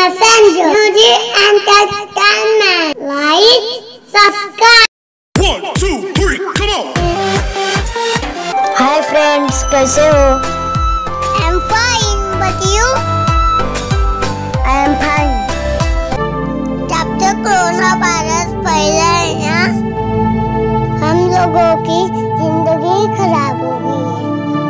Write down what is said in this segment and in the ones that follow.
messenger, music entertainment. Like, subscribe. 1, 2, 3, come on. Hi friends, कैसे हो? I'm fine, but you? I am fine. जब से corona virus फैला है ना, हम लोगों की जिंदगी खराब हो गई है।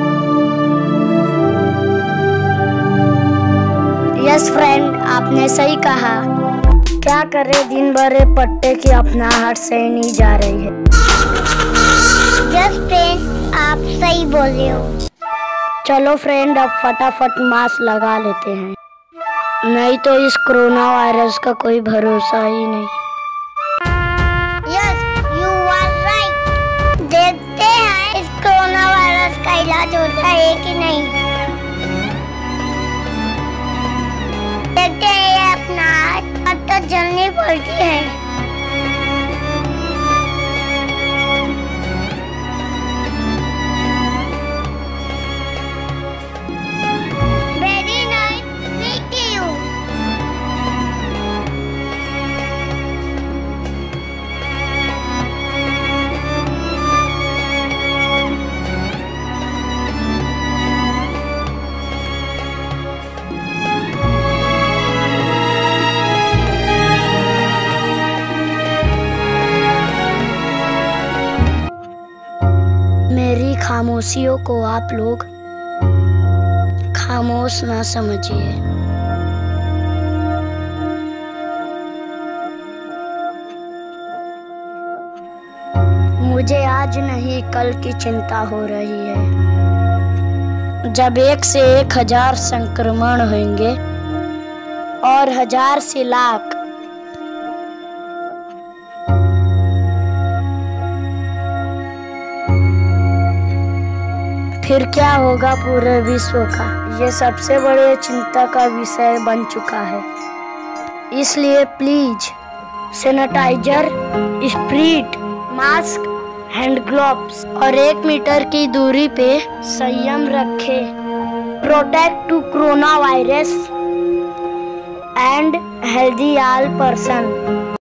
यस फ्रेंड, आपने सही कहा। क्या करे, दिन भर ये पट्टे की अपना हाथ सही नहीं जा रही है। यस फ्रेंड, आप सही बोले हो। चलो फ्रेंड, अब फटाफट मास्क लगा लेते हैं, नहीं तो इस कोरोना वायरस का कोई भरोसा ही नहीं। Yes, you are right. देखते हैं इस कोरोना वायरस का इलाज होता है कि नहीं। देखते हैं, ये अपना अब तो जलनी पड़ती है। Very nice meeting you. मेरी खामोशियों को आप लोग खामोश ना समझिए। मुझे आज नहीं कल की चिंता हो रही है। जब 1 से 1000 संक्रमण होंगे और 1000 से लाख, फिर क्या होगा पूरे विश्व का? ये सबसे बड़े चिंता का विषय बन चुका है। इसलिए please sanitizer, spirit, mask, hand gloves और 1 मीटर की दूरी पे संयम रखें। Protect to corona virus and healthy all person.